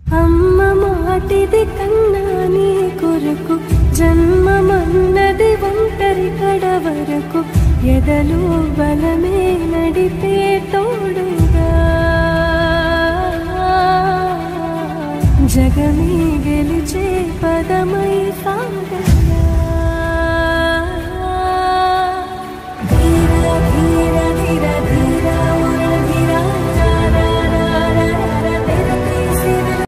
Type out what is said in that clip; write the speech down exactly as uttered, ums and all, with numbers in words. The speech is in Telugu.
అమ్మ మాటిది కన్నా నీ కొరకు జన్మమన్నది ఒంటరి కడ వరకు ఎదలు బలమే నడిపే తోడుగా జగమే గెలిచే పదమై సాగగా